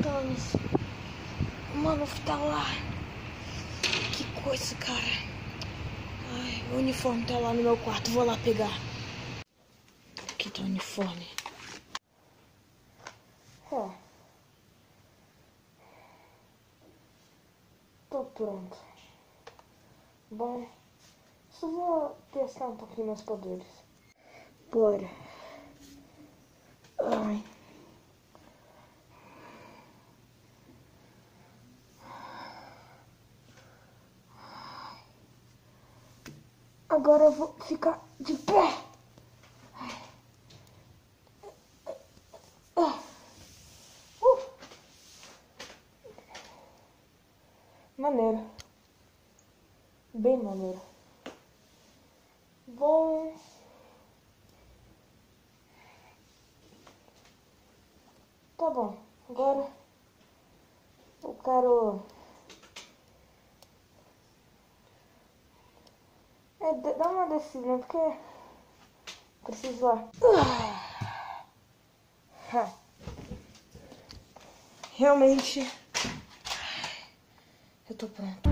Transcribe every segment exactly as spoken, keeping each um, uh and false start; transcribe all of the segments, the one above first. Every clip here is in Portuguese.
Thanos. Mano, tá lá. Que coisa, cara. Ai, o uniforme tá lá no meu quarto. Vou lá pegar. Aqui tá o uniforme. É. Tô pronto. Bom, só vou testar um pouquinho meus poderes. Bora. Ai. Agora eu vou ficar de pé. Uh. Maneiro. Bem maneiro. Bom. Tá bom. Agora eu quero... É, dá uma descida, porque preciso lá. Uh. Realmente, eu tô pronto.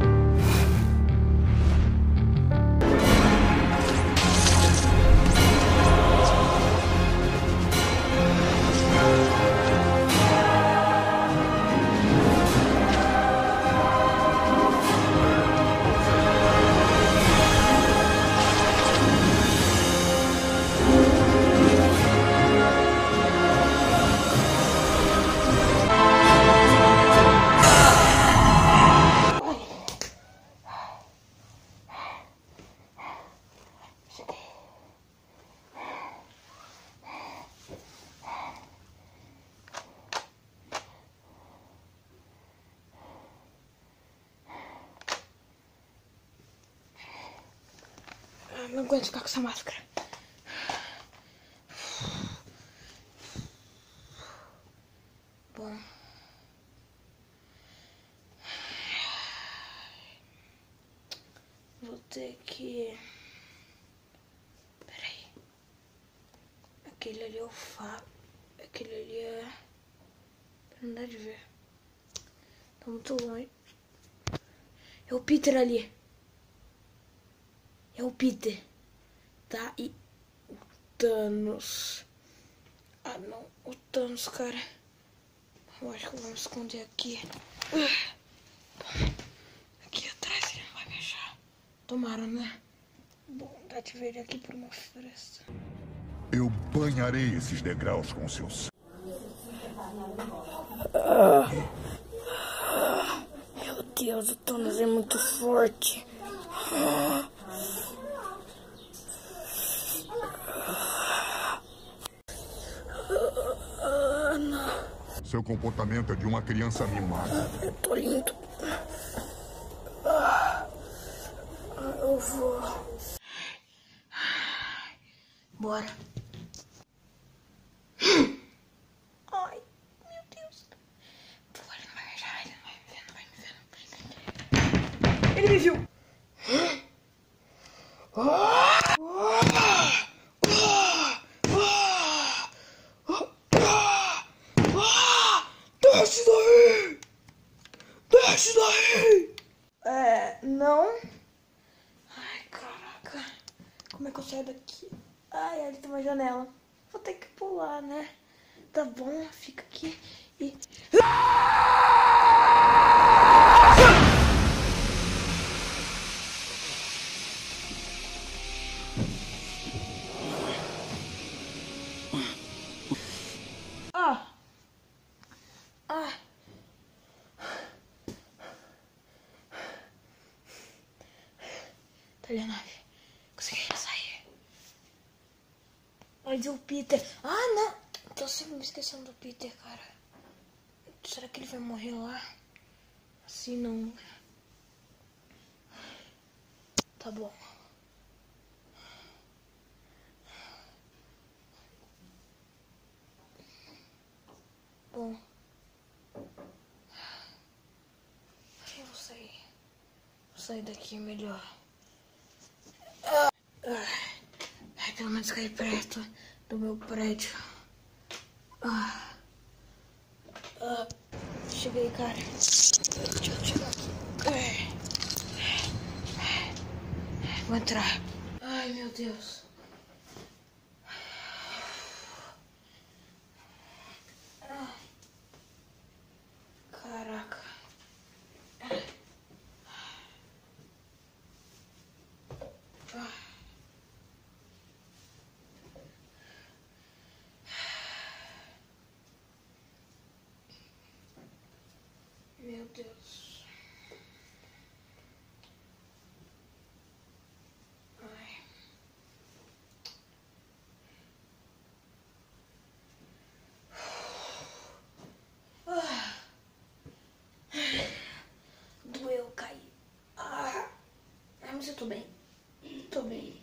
Não aguento ficar com essa máscara. Bom. Vou ter que... Peraí. Aquele ali é o Fábio. Aquele ali é... Não dá de ver. Tá muito longe. É o Peter ali. É o Peter. Tá? E o Thanos. Ah, não. O Thanos, cara. Eu acho que eu vou me esconder aqui. Aqui atrás ele não vai me achar. Tomara, né? Bom, dá de ver ele aqui por uma fresta. Eu banharei esses degraus com seus... Ah. Meu Deus, o Thanos é muito forte. Ah. Seu comportamento é de uma criança mimada. Eu tô lindo. Ah, eu vou. Bora. Ai, meu Deus. Bora, não vai me achar, ele não vai me ver, não vai me ver, não vai me ver. Ele me viu. Desce daí! Desce daí! É, não. Ai, caraca. Como é que eu saio daqui? Ai, ali tem uma janela. Vou ter que pular, né? Tá bom, fica aqui e... Ah! Ah! Tá ali a nave. Consegui sair. Mas o Peter... Ah, não! Tô sempre me esquecendo do Peter, cara. Será que ele vai morrer lá? Assim não. Tá bom. Bom. Eu vou sair. Vou sair daqui melhor. Ah. Ai, pelo menos cair perto do meu prédio. Ah. Ah. cheguei, cara. Deixa eu tirar aqui. Vou entrar. Ai, meu Deus. Caraca. Meu Deus. Ai. Ah. Doeu, caí. Ah. Mas eu tô bem. Tô bem.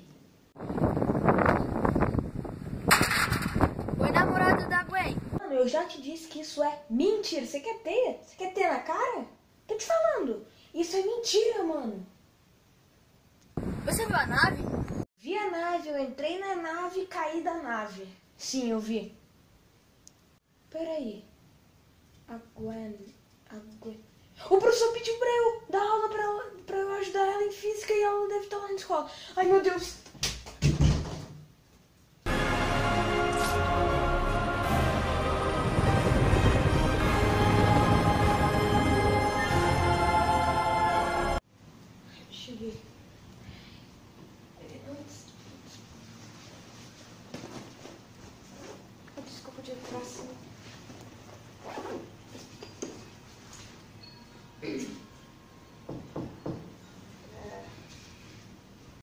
Oi, namorado da Gwen. Mano, eu já te disse que isso é mentira. Você quer ter? Você quer ter na cara? Tô te falando. Isso é mentira, mano. Você viu a nave? Vi a nave, eu entrei na nave e caí da nave. Sim, eu vi. Peraí. A Gwen... A Gwen... O professor pediu pra eu dar aula pra, ela, pra eu ajudar ela em física e ela deve estar lá na escola. Ai, meu Deus.